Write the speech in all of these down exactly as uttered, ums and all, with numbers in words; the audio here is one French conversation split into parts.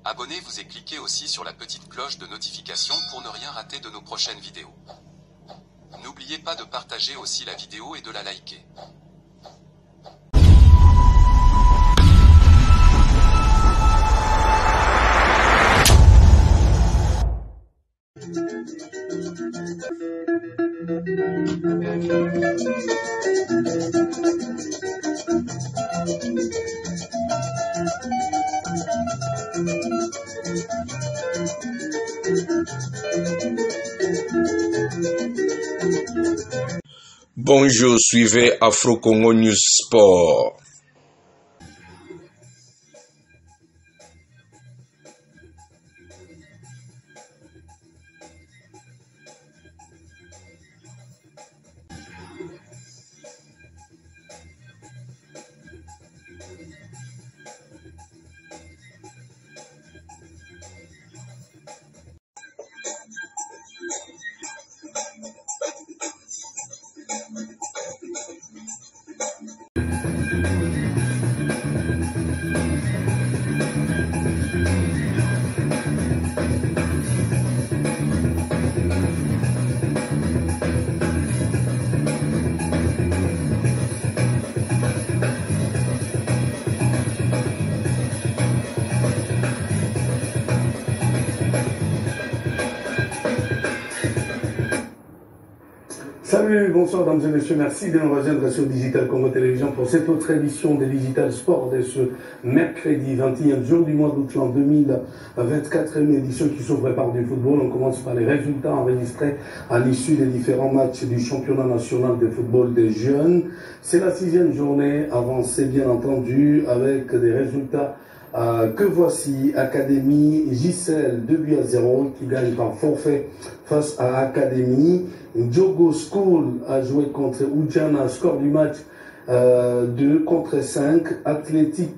Abonnez-vous et cliquez aussi sur la petite cloche de notification pour ne rien rater de nos prochaines vidéos. N'oubliez pas de partager aussi la vidéo et de la liker. Bonjour, suivez Afro Congo News Sport. Salut, bonsoir mesdames et messieurs, merci de nous rejoindre sur Digital Congo Télévision pour cette autre édition de Digital Sport de ce mercredi vingt et un jour du mois d'août l'an deux mille vingt-quatre, une édition qui s'ouvre par du football. On commence par les résultats enregistrés à l'issue des différents matchs du championnat national de football des jeunes. C'est la sixième journée avancée bien entendu avec des résultats Euh, que voici. Académie J C L deux buts à zéro qui gagne par forfait face à Académie. Jogo School a joué contre Ujana, score du match euh, deux contre cinq. Athlétique,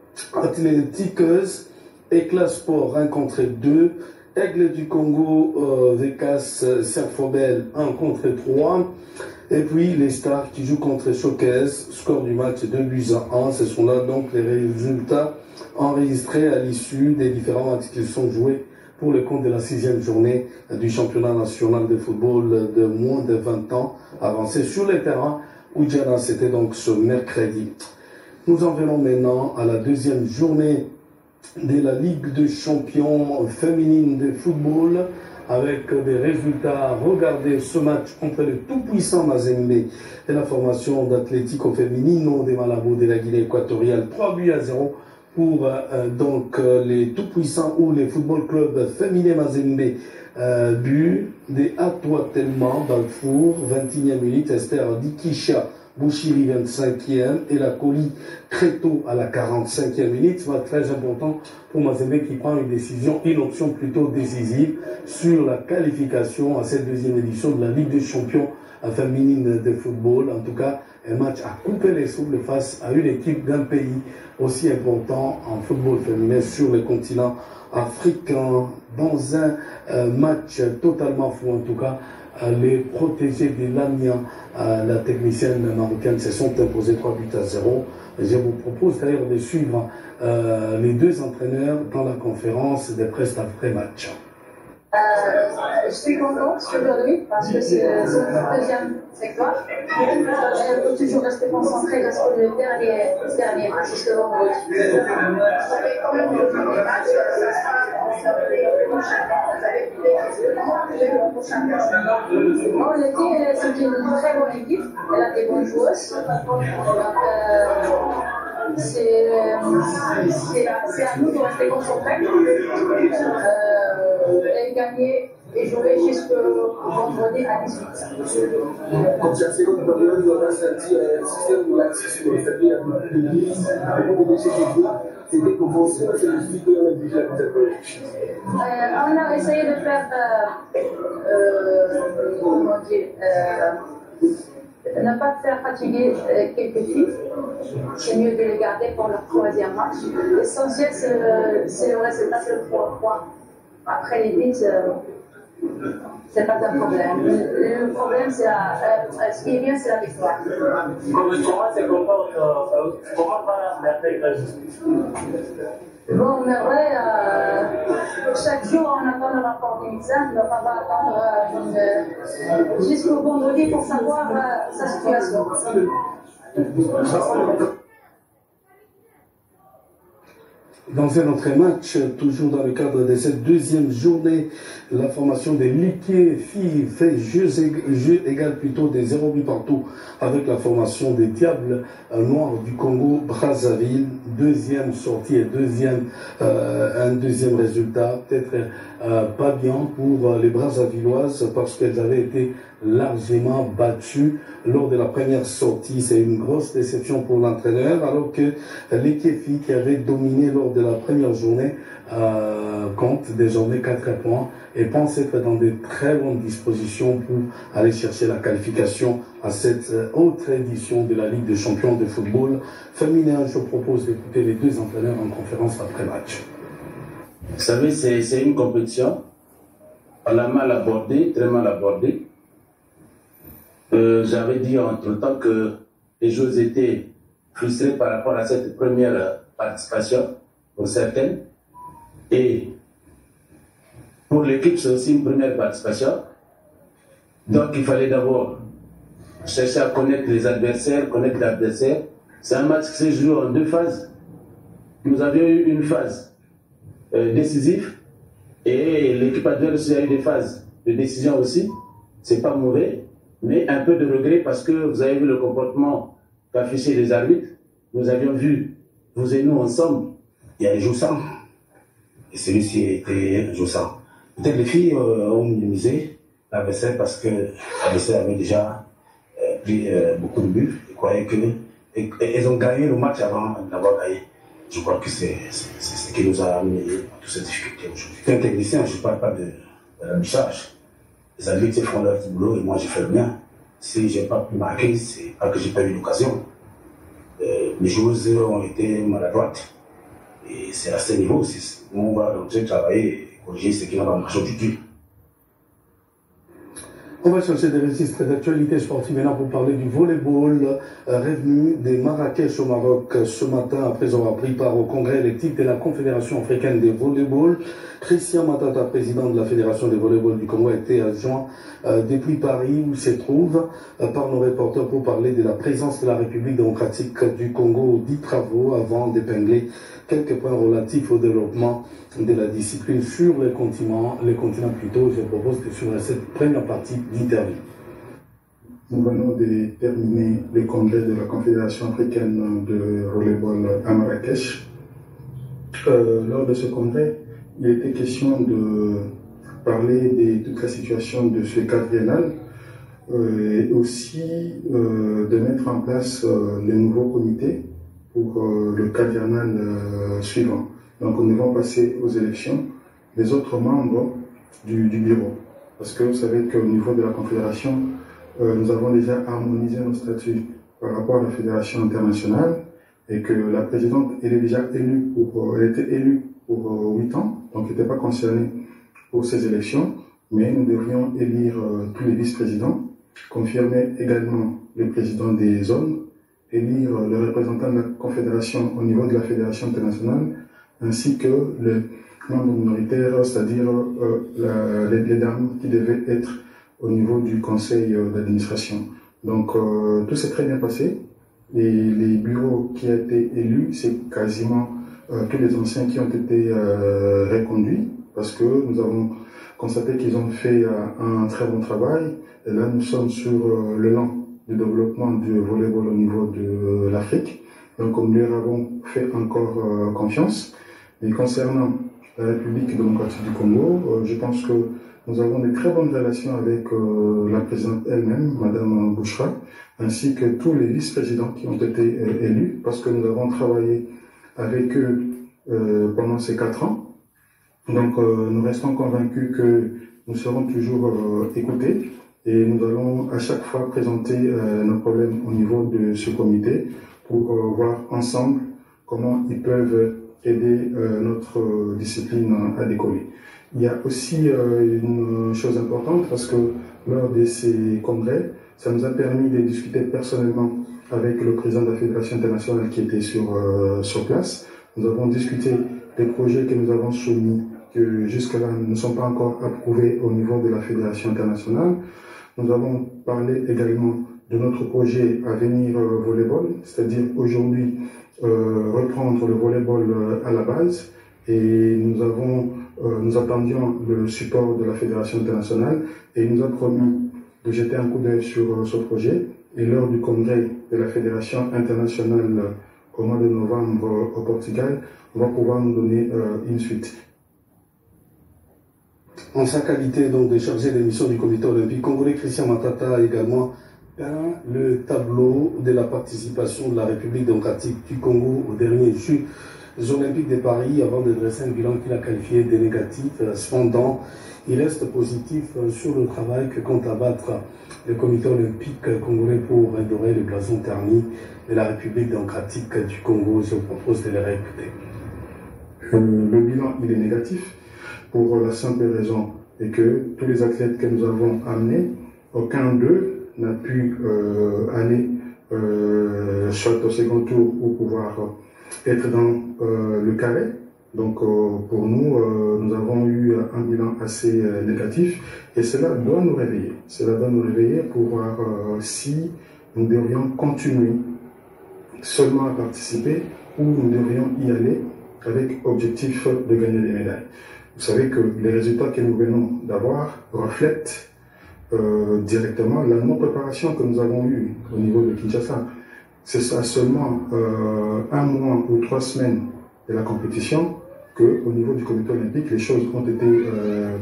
Athlétiqueuse, Éclat Sport un contre deux. Aigle du Congo, euh, Vécas Serfobel un contre trois. Et puis les Stars qui jouent contre Showcase, score du match deux buts à un. Ce sont là donc les résultats enregistrés à l'issue des différents matchs qui sont joués pour le compte de la sixième journée du championnat national de football de moins de vingt ans avancé sur les terrains. Ujana, c'était donc ce mercredi. Nous en venons maintenant à la deuxième journée de la Ligue des champions féminine de football avec des résultats. Regardez ce match entre le tout-puissant Mazembe et la formation d'Atlético Femenino de Malabo de la Guinée équatoriale. trois buts à zéro pour euh, donc euh, les tout-puissants ou les football club féminin Mazembe. Euh, but de Atoua Telma Balfour, vingt et unième minute, Esther Dikisha Bouchiri, vingt-cinquième, et la Coli Créto à la quarante-cinquième minute. C'est très important pour Mazembe qui prend une décision, une option plutôt décisive sur la qualification à cette deuxième édition de la Ligue des champions féminine de football. En tout cas, un match à couper les souffles face à une équipe d'un pays aussi important en football féminin sur le continent africain. Dans un euh, match totalement fou, en tout cas, euh, les protégés de l'Amiens, euh, la technicienne marocaine, se sont imposés trois buts à zéro. Je vous propose d'ailleurs de suivre euh, les deux entraîneurs dans la conférence de presse après-match. Euh, je suis contente aujourd'hui parce que c'est notre deuxième victoire. Il faut toujours rester concentré sur le dernier, le dernier match, c'est le vendredi. Bon, l'équipe, c'est une très bonne équipe, elle a des bonnes joueuses. Donc, euh, c'est à nous de rester concentrés. Euh, et gagner et jouer jusqu'au vendredi à dix-huit heures. Comme c'est la seconde période, on a senti un système de l'action établi à beaucoup de livres. Avant de laisser les joueurs, c'était comment c'est le suite de la déjà On a essayé de faire, euh, euh, comment dire, euh, ne pas faire fatiguer euh, quelques filles. C'est mieux de les garder pour leur troisième match. L'essentiel, c'est le résultat, c'est le trois points. Après les buts, euh, c'est pas un problème. Le, le problème, c'est euh, ce qui est bien, c'est la victoire. Comme le tournoi, c'est comment, comment va Merveille la justice? Bon, Merveille, euh, toujours, on attend le rapport du médecin, donc on va attendre euh, euh, jusqu'au vendredi pour savoir euh, sa situation. Dans un autre match, toujours dans le cadre de cette deuxième journée, la formation des Liquiers filles fait jeu, jeu égal plutôt des zéro buts partout avec la formation des Diables Noirs du Congo Brazzaville. Deuxième sortie et deuxième, euh, un deuxième résultat, peut-être euh, pas bien pour les Brazzavilloises parce qu'elles avaient été largement battues lors de la première sortie. C'est une grosse déception pour l'entraîneur, alors que les filles qui avaient dominé lors de la première journée euh, comptent désormais quatre points et pensent être dans de très bonnes dispositions pour aller chercher la qualification à cette autre édition de la Ligue des champions de football féminin. Je propose d'écouter les deux entraîneurs en conférence après match. Vous savez, c'est une compétition. On l'a mal abordée, très mal abordée. Euh, J'avais dit entre-temps que les joueurs étaient frustrés par rapport à cette première participation, pour certaines. Et pour l'équipe, c'est aussi une première participation. Donc il fallait d'abord chercher à connaître les adversaires, connaître l'adversaire. C'est un match qui s'est joué en deux phases. Nous avions eu une phase euh, décisive et l'équipe adverse a eu des phases de décision aussi. C'est pas mauvais, mais un peu de regret parce que vous avez vu le comportement qu'affichaient les arbitres. Nous avions vu, vous et nous ensemble, il y a un jouissant. Et celui-ci était un jouissant. Peut-être les filles euh, ont minimisé l'adversaire parce que l'adversaire avait déjà euh, pris euh, beaucoup de buts. Ils croyaient que et, et, elles ont gagné le match avant d'avoir gagné. Je crois que c'est ce qui nous a amené à toutes ces difficultés aujourd'hui. Je suis un technicien, je ne parle pas de, de l'affichage. Les arbitres font leur boulot et moi je fais le mien. Si je n'ai pas pu marquer, c'est pas que j'ai pas eu l'occasion. Euh, mes joueuses ont été maladroites. Et c'est à ce niveau aussi. On va rentrer travailler et corriger ce qui n'a pas marché du tout. On va chercher des registres d'actualité sportive maintenant pour parler du volleyball euh, revenu de Marrakech au Maroc ce matin après avoir pris part au congrès électif de la Confédération africaine de volleyball. Christian Matata, président de la Fédération de volleyball du Congo, a été adjoint euh, depuis Paris où se trouve euh, par nos reporters pour parler de la présence de la République démocratique du Congo aux dix travaux avant d'épingler quelques points relatifs au développement de la discipline sur les continents, les continents plutôt. Je propose de suivre cette première partie d'interview. Nous venons de terminer les congrès de la Confédération africaine de volleyball à Marrakech. Euh, lors de ce congrès, il était question de parler de toute la situation de ce cadre biennal euh, et aussi euh, de mettre en place euh, les nouveaux comités pour euh, le quadriennal euh, suivant. Donc nous devons passer aux élections des autres membres du, du bureau. Parce que vous savez qu'au niveau de la Confédération, euh, nous avons déjà harmonisé nos statuts par rapport à la Fédération internationale et que la présidente, elle est déjà élue pour, elle était élue pour huit ans, donc elle n'était pas concernée pour ces élections, mais nous devrions élire euh, tous les vice-présidents, confirmer également les présidents des zones, élire le représentant de la Confédération au niveau de la Fédération internationale, ainsi que les membres minoritaires, c'est-à-dire euh, la, les, les dames qui devaient être au niveau du conseil euh, d'administration. Donc euh, tout s'est très bien passé et les bureaux qui ont été élus, c'est quasiment euh, tous les anciens qui ont été euh, reconduits parce que nous avons constaté qu'ils ont fait euh, un très bon travail et là nous sommes sur euh, le lan du développement du volleyball au niveau de euh, l'Afrique. Donc nous leur avons fait encore euh, confiance. Et concernant la République démocratique du Congo, euh, je pense que nous avons de très bonnes relations avec euh, la présidente elle-même, Madame Bouchra, ainsi que tous les vice-présidents qui ont été euh, élus, parce que nous avons travaillé avec eux euh, pendant ces quatre ans. Donc euh, nous restons convaincus que nous serons toujours euh, écoutés et nous allons à chaque fois présenter euh, nos problèmes au niveau de ce comité pour euh, voir ensemble comment ils peuvent aider euh, notre euh, discipline à décoller. Il y a aussi euh, une chose importante parce que lors de ces congrès, ça nous a permis de discuter personnellement avec le président de la Fédération internationale qui était sur, euh, sur place. Nous avons discuté des projets que nous avons soumis que jusque-là ne sont pas encore approuvés au niveau de la Fédération internationale. Nous avons parlé également de notre projet à venir euh, volleyball, c'est-à-dire aujourd'hui euh, reprendre le volleyball euh, à la base, et nous avons, euh, nous attendions le support de la Fédération internationale et il nous a promis de jeter un coup d'œil sur euh, ce projet. Et lors du congrès de la Fédération internationale euh, au mois de novembre euh, au Portugal, on va pouvoir nous donner euh, une suite. En sa qualité donc de chargé de mission du comité olympique congolais, Christian Matata a également peint le tableau de la participation de la République démocratique du Congo aux derniers Jeux olympiques de Paris avant de dresser un bilan qu'il a qualifié de négatif. Cependant, il reste positif sur le travail que compte abattre le comité olympique congolais pour redorer le blason terni de la République démocratique du Congo. Je vous propose de les réécouter. Euh, le bilan, il est négatif pour la simple raison est que tous les athlètes que nous avons amenés, aucun d'eux n'a pu euh, aller euh, soit au second tour ou pouvoir euh, être dans euh, le carré. Donc euh, pour nous, euh, nous avons eu un bilan assez euh, négatif et cela doit nous réveiller. Cela doit nous réveiller pour voir euh, si nous devrions continuer seulement à participer ou nous devrions y aller avec objectif de gagner des médailles. Vous savez que les résultats que nous venons d'avoir reflètent euh, directement la non-préparation que nous avons eue au niveau de Kinshasa. C'est ça seulement euh, un mois ou trois semaines de la compétition qu'au niveau du comité olympique, les choses ont été euh,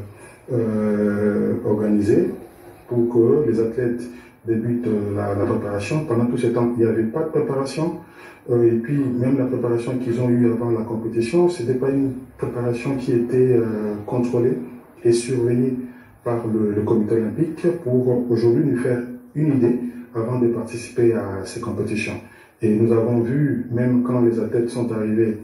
euh, organisées pour que les athlètes débutent la, la préparation. Pendant tout ce temps, il n'y avait pas de préparation. Euh, et puis, même la préparation qu'ils ont eue avant la compétition, ce n'était pas une préparation qui était euh, contrôlée et surveillée par le, le comité olympique pour aujourd'hui nous faire une idée avant de participer à ces compétitions. Et nous avons vu, même quand les athlètes sont arrivés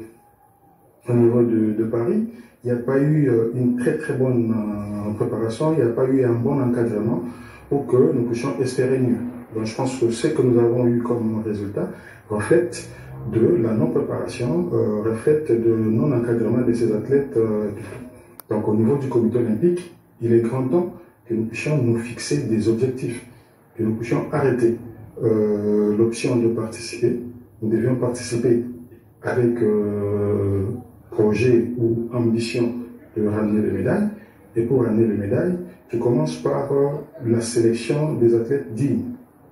au niveau de, de Paris, il n'y a pas eu euh, une très très bonne euh, préparation, il n'y a pas eu un bon encadrement pour que nous puissions espérer mieux. Donc je pense que ce que nous avons eu comme résultat reflète de la non-préparation, euh, reflète de non-encadrement de ces athlètes. Euh, donc au niveau du comité olympique, il est grand temps que nous puissions nous fixer des objectifs, que nous puissions arrêter euh, l'option de participer. Nous devions participer avec euh, projet ou ambition de ramener les médailles. Et pour ramener les médailles, je commence par euh, la sélection des athlètes dignes.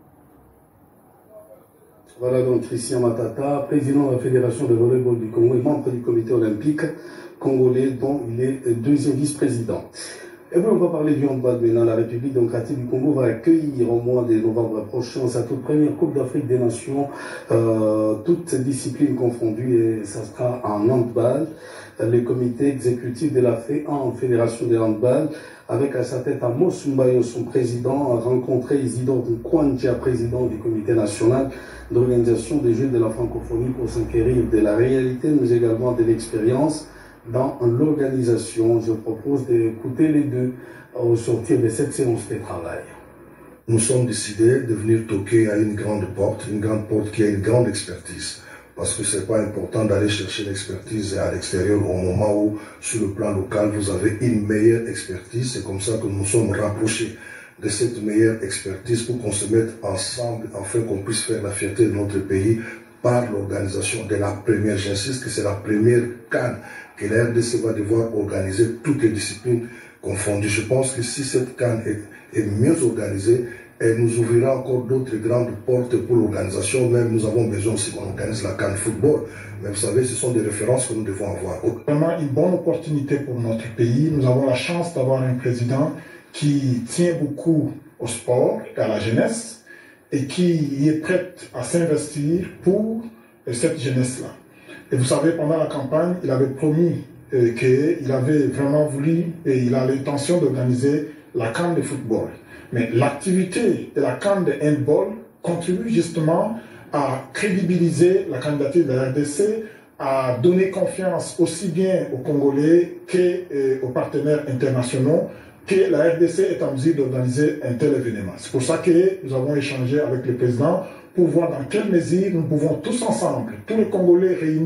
Voilà donc Christian Matata, président de la Fédération de volleyball du Congo et membre du comité olympique congolais dont il est deuxième vice-président. Et puis on va parler du handball maintenant. La République démocratique du Congo va accueillir au mois de novembre prochain sa toute première Coupe d'Afrique des Nations, euh, toutes disciplines confondues, et ça sera en handball. Le comité exécutif de la F E en Fédération de handball, avec à sa tête Amos Mbayo, son président, a rencontré Isidore Nkwandia, président du comité national d'organisation des Jeux de la francophonie, pour s'inquérir de la réalité, mais également de l'expérience dans l'organisation. Je propose d'écouter les deux au sortir de cette séance de travail. Nous sommes décidés de venir toquer à une grande porte, une grande porte qui a une grande expertise. Parce que c'est pas important d'aller chercher l'expertise à l'extérieur au moment où, sur le plan local, vous avez une meilleure expertise. C'est comme ça que nous sommes rapprochés de cette meilleure expertise pour qu'on se mette ensemble afin qu'on puisse faire la fierté de notre pays par l'organisation de la première, j'insiste que c'est la première CAN que la R D C va devoir organiser, toutes les disciplines confondues. Je pense que si cette CAN est, est mieux organisée, elle nous ouvrira encore d'autres grandes portes pour l'organisation. Même nous avons besoin aussi qu'on organise la CAN football. Mais vous savez, ce sont des références que nous devons avoir. Vraiment une bonne opportunité pour notre pays. Nous avons la chance d'avoir un président qui tient beaucoup au sport et à la jeunesse et qui est prêt à s'investir pour cette jeunesse-là. Et vous savez, pendant la campagne, il avait promis euh, qu'il avait vraiment voulu et il a l'intention d'organiser la CAN de football. Mais l'activité de la CAN de handball contribue justement à crédibiliser la candidature de la R D C, à donner confiance aussi bien aux Congolais qu'aux partenaires internationaux que la R D C est en mesure d'organiser un tel événement. C'est pour ça que nous avons échangé avec le président pour voir dans quelle mesure nous pouvons tous ensemble, tous les Congolais réunis,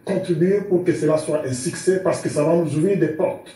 contribuer pour que cela soit un succès parce que ça va nous ouvrir des portes.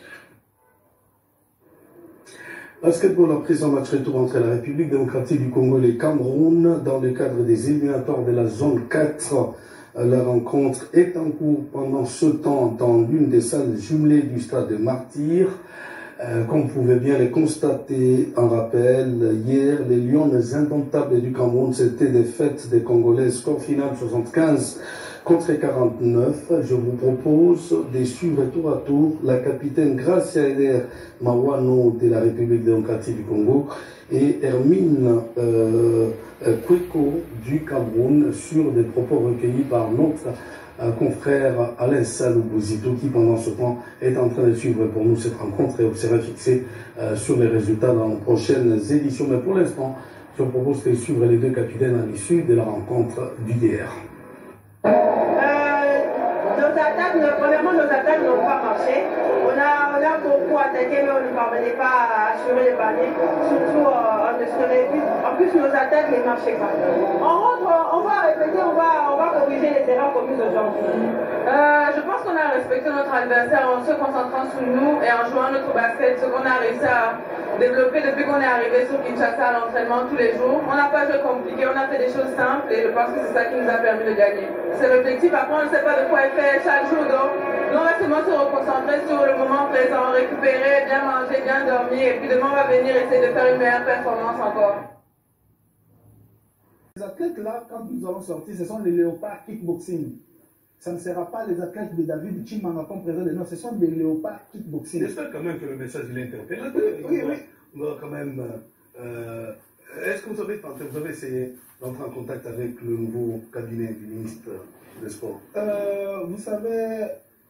Basketball, à présent, match retour entre la République démocratique du Congo et le Cameroun dans le cadre des éliminatoires de la zone quatre. La rencontre est en cours pendant ce temps dans l'une des salles jumelées du stade de Martyrs. Euh, comme vous pouvez bien le constater, en rappel, hier, les Lions indomptables du Cameroun, c'était des fêtes des Congolais, score final soixante-quinze contre quarante-neuf. Je vous propose de suivre tour à tour la capitaine Gracia Eder Mawano de la République démocratique du Congo et Hermine euh, Kweko du Cameroun sur des propos recueillis par notre euh, confrère Alain Salou-Bouzito qui pendant ce temps est en train de suivre pour nous cette rencontre et observer fixé euh, sur les résultats dans les prochaines éditions. Mais pour l'instant, je vous propose de suivre les deux capitaines à l'issue de la rencontre d'hier. Nos attaques, nos, premièrement, nos attaques n'ont pas marché. On a, on a beaucoup attaqué, mais on ne parvenait pas à assurer les paniers. Surtout, euh, on ne serait plus. En plus, nos attaques ne marchaient pas. On rentre, on va répéter, on va, on va corriger les erreurs commises aujourd'hui. Euh, je pense qu'on a respecté notre adversaire en se concentrant sur nous et en jouant notre basket, ce qu'on a réussi à développer depuis qu'on est arrivé sur Kinshasa à l'entraînement tous les jours. On n'a pas joué compliqué, on a fait des choses simples et je pense que c'est ça qui nous a permis de gagner. C'est l'objectif, après on ne sait pas de quoi il fait chaque jour, donc nous on va seulement se reconcentrer sur le moment présent, récupérer, bien manger, bien dormir et puis demain on va venir essayer de faire une meilleure performance encore. Les athlètes là, quand nous allons sortir, ce sont les léopards kickboxing. Ça ne sera pas les athlètes de David Chimanga comme président de nous, ce sont des léopards kickboxing. J'espère quand même que le message il est interpellé. Oui, oui. On doit quand même. Euh, Est-ce que vous avez, vous avez essayé d'entrer en contact avec le nouveau cabinet du ministre des Sports? euh, Vous savez.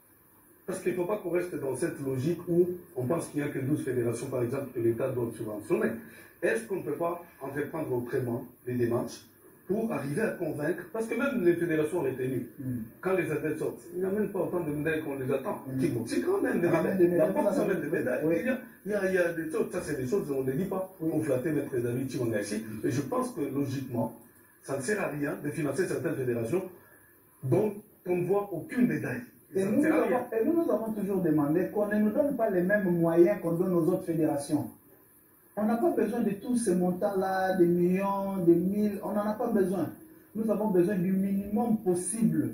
Parce qu'il ne faut pas qu'on reste dans cette logique où on pense qu'il n'y a que douze fédérations, par exemple, que l'État doit subventionner. Est-ce qu'on ne peut pas entreprendre autrement les démarches pour arriver à convaincre, parce que même les fédérations retenues, mm. quand les athlètes sortent, il n'y a même pas autant de médailles qu'on les attend. Mm. C'est quand même des médailles. La porte, ça même des médailles. Oui. Il, y a, il, y a, il y a des choses, ça c'est des choses, on ne les dit pas oui. pour flatter Maître David Chimangachi. Mm. Mais je pense que logiquement, ça ne sert à rien de financer certaines fédérations dont on ne voit aucune médaille. Et nous, nous avons, et nous, nous avons toujours demandé qu'on ne nous donne pas les mêmes moyens qu'on donne aux autres fédérations. On n'a pas besoin de tous ces montants-là, des millions, des mille, on n'en a pas besoin. Nous avons besoin du minimum possible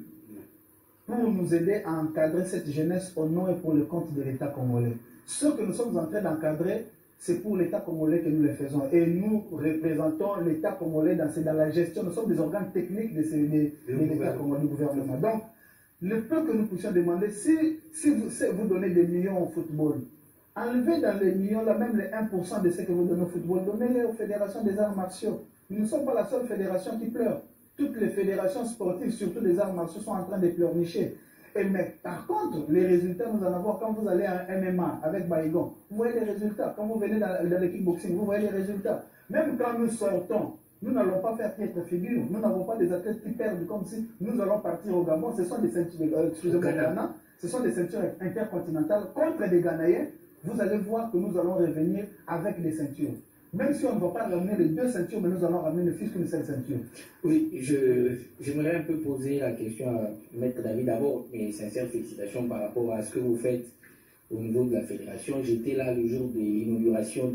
pour nous aider à encadrer cette jeunesse au nom et pour le compte de l'État congolais. Ce que nous sommes en train d'encadrer, c'est pour l'État congolais que nous le faisons. Et nous représentons l'État congolais dans, dans la gestion. Nous sommes des organes techniques de, de, de, de l'État congolais, du gouvernement. Donc, le peu que nous puissions demander, si, si vous, si vous donnez des millions au football, enlevez dans les millions, là, même les un pour cent de ce que vous donnez au football, donnez-les aux fédérations des arts martiaux. Nous ne sommes pas la seule fédération qui pleure. Toutes les fédérations sportives, surtout des arts martiaux, sont en train de pleurnicher. Et mais par contre, les résultats, nous allons voir quand vous allez à M M A avec Baïgon. Vous voyez les résultats. Quand vous venez dans, dans le kickboxing, vous voyez les résultats. Même quand nous sortons, nous n'allons pas faire piètre figure. Nous n'avons pas des athlètes qui perdent comme si nous allons partir au Gabon. Ce sont des ceintures, euh, excusez-moi, Ghana. Ce sont des ceintures intercontinentales contre des Ghanéens. Vous allez voir que nous allons revenir avec des ceintures. Même si on ne va pas ramener les deux ceintures, mais nous allons ramener ne fût qu'une seule ceinture. Oui, j'aimerais un peu poser la question à Maître David. D'abord, mes sincères félicitations par rapport à ce que vous faites au niveau de la fédération. J'étais là le jour de l'inauguration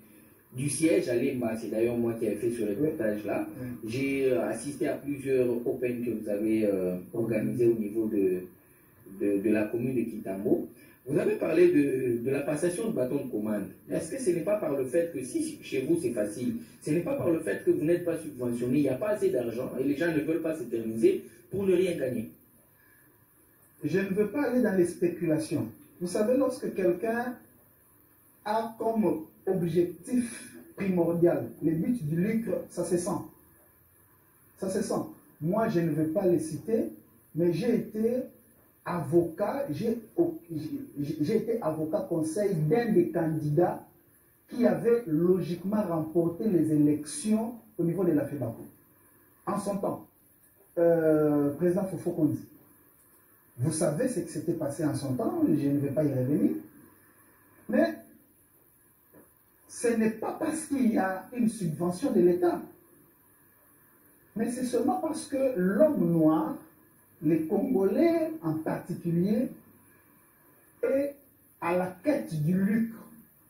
du siège à Lemba. C'est d'ailleurs moi qui ai fait ce reportage là. Oui. J'ai assisté à plusieurs Open que vous avez euh, organisés au niveau de, de, de la commune de Kitambo. Vous avez parlé de, de la passation de bâton de commande. Est-ce que ce n'est pas par le fait que si chez vous c'est facile, ce n'est pas par le fait que vous n'êtes pas subventionné, il n'y a pas assez d'argent et les gens ne veulent pas s'éterniser pour ne rien gagner? Je ne veux pas aller dans les spéculations. Vous savez, lorsque quelqu'un a comme objectif primordial le but du lucre, ça se sent. Ça se sent. Moi, je ne veux pas les citer, mais j'ai été avocat, j'ai été avocat conseil d'un des candidats qui avait logiquement remporté les élections au niveau de la FEBACO. En son temps, euh, président Fofo Kondi. Vous savez ce qui s'était passé en son temps, je ne vais pas y revenir. Mais ce n'est pas parce qu'il y a une subvention de l'État, mais c'est seulement parce que l'homme noir les Congolais en particulier est à la quête du lucre.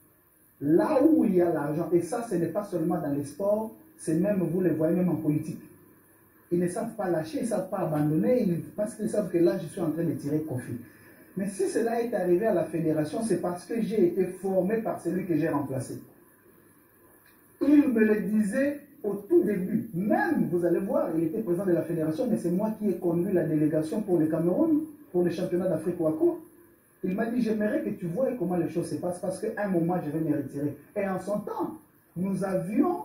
Là où il y a l'argent, et ça ce n'est pas seulement dans les sports, c'est même, vous les voyez même en politique. Ils ne savent pas lâcher, ils ne savent pas abandonner, ils, parce qu'ils savent que là je suis en train de tirer profit. Mais si cela est arrivé à la fédération, c'est parce que j'ai été formé par celui que j'ai remplacé. Il me le disait au tout début. Même, vous allez voir, il était président de la fédération, mais c'est moi qui ai conduit la délégation pour le Cameroun, pour le championnat d'Afrique Wako. Il m'a dit, j'aimerais que tu vois comment les choses se passent, parce qu'à un moment, je vais me retirer. Et en son temps, nous avions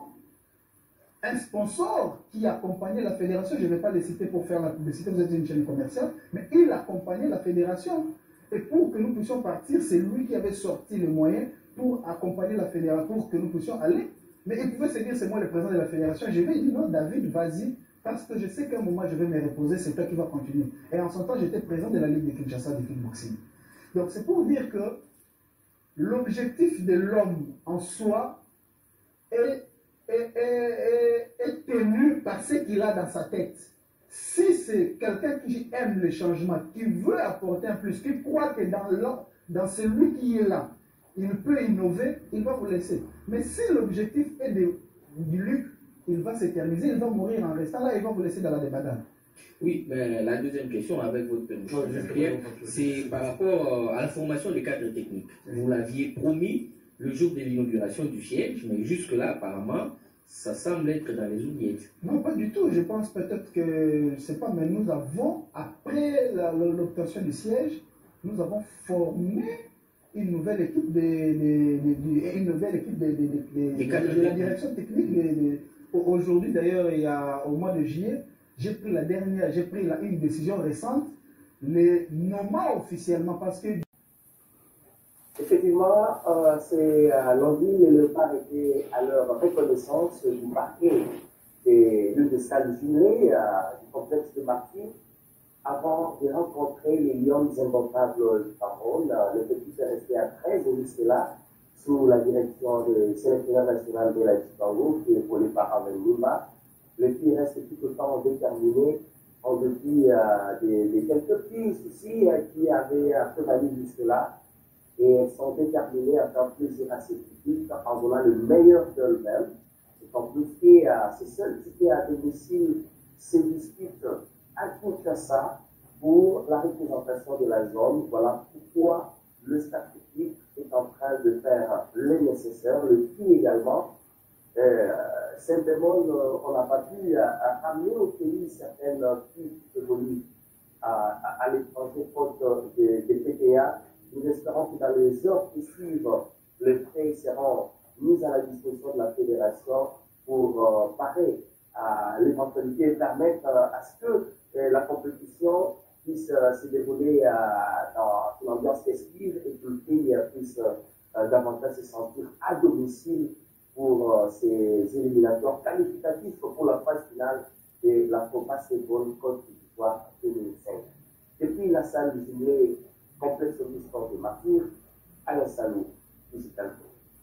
un sponsor qui accompagnait la fédération. Je ne vais pas le citer pour faire la publicité, vous êtes une chaîne commerciale, mais il accompagnait la fédération. Et pour que nous puissions partir, c'est lui qui avait sorti les moyens pour accompagner la fédération, pour que nous puissions aller. Mais il pouvait se dire, c'est moi le président de la fédération. Je vais dire, non, David, vas-y, parce que je sais qu'à un moment, je vais me reposer, c'est toi qui vas continuer. Et en son temps, j'étais président de la Ligue de Kinshasa de kickboxing. Donc, c'est pour dire que l'objectif de l'homme en soi est, est, est, est tenu par ce qu'il a dans sa tête. Si c'est quelqu'un qui aime le changement, qui veut apporter un plus, qui croit que dans, dans celui qui est là, il peut innover, il va vous laisser. Mais si l'objectif est de, du lucre, il va s'éterniser, il va mourir en restant là, il va vous laisser dans la débandade. Oui, mais la deuxième question, avec votre permission, c'est par rapport à la formation des cadres techniques. Vous l'aviez promis le jour de l'inauguration du siège, mais jusque-là, apparemment, ça semble être dans les oubliettes. Non, pas du tout. Je pense peut-être que, je ne sais pas, mais nous avons, après l'obtention du siège, nous avons formé une nouvelle équipe de, de, de, de une nouvelle équipe de, de, de, de, de, de la direction technique. De, de, aujourd'hui, d'ailleurs, il y a, au mois de juillet, j'ai pris la dernière, j'ai pris la, une décision récente, les nommant officiellement parce que. Effectivement, euh, c'est euh, Londine et le part était à leur reconnaissance du parquet des lieux de salle jumelés euh, du complexe de Martyrs avant de rencontrer les Lions indomptables du Cameroun. Euh, le petit est resté à treize jusque-là, sous la direction du sélectionneur national de la Chicago, qui est épaulé par Ahmed Nima. Les filles restent tout autant déterminées en dépit euh, des, des quelques petits soucis euh, qui avaient prévalu jusque-là. Et elles sont déterminées à faire plaisir à ces publics en voulant le meilleur d'elles-mêmes. C'est en plus que euh, c'est seul qui à domicile ces disputes à Kinshasa pour la représentation de la zone. Voilà pourquoi le staff technique est en train de faire le nécessaire, le tout également. Euh, simplement, euh, on n'a pas pu euh, ramener au pays certaines filles qui évoluent à, à, à l'étranger faute des de P T A. Nous espérons que dans les heures qui suivent, les frais seront mis à la disposition de la fédération pour euh, parer à l'éventualité et permettre euh, à ce que euh, la compétition puisse euh, se dérouler euh, dans une ambiance festive et que le pays euh, puisse euh, davantage se sentir à domicile pour euh, ces éliminatoires qualificatifs pour la phase finale de la Copa Seconde Côte d'Ivoire deux mille cinq. Depuis la salle jumelée complexe du sport de Martyrs, Alain Salou, Digital.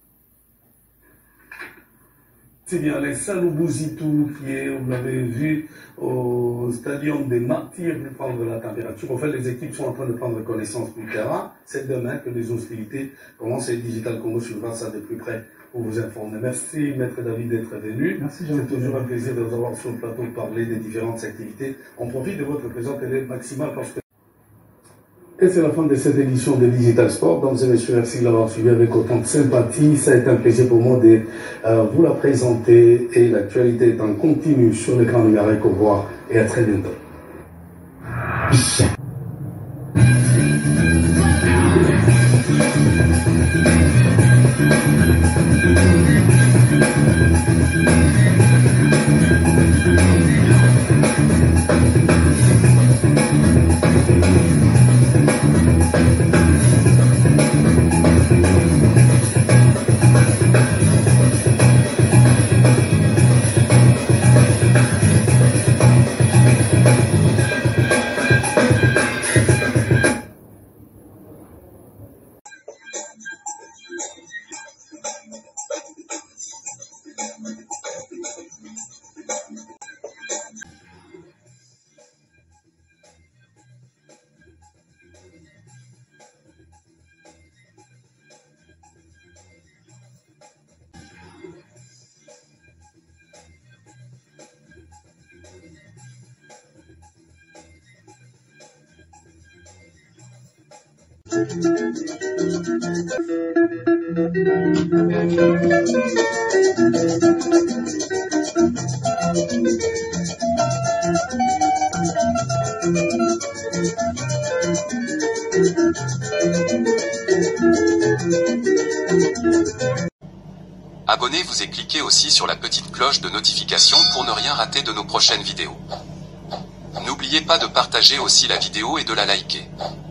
C'est bien, les Salou Bouzitou, qui est, vous l'avez vu, au stadium des Martyrs, pour prendre la température. En fait, les équipes sont en train de prendre connaissance du terrain. C'est demain que les hostilités commencent et Digital Congo suivra ça de plus près pour vous informer. Merci, Maître David, d'être venu. C'est toujours un plaisir de vous avoir sur le plateau de parler des différentes activités. On profite de votre présence télé maximale parce que. Et c'est la fin de cette édition de Digital Sport. Mesdames et messieurs, merci de l'avoir suivi avec autant de sympathie. Ça a été un plaisir pour moi de euh, vous la présenter. Et l'actualité est en continu sur l'écran numérique. Au revoir et à très bientôt. Abonnez-vous et cliquez aussi sur la petite cloche de notification pour ne rien rater de nos prochaines vidéos. N'oubliez pas de partager aussi la vidéo et de la liker.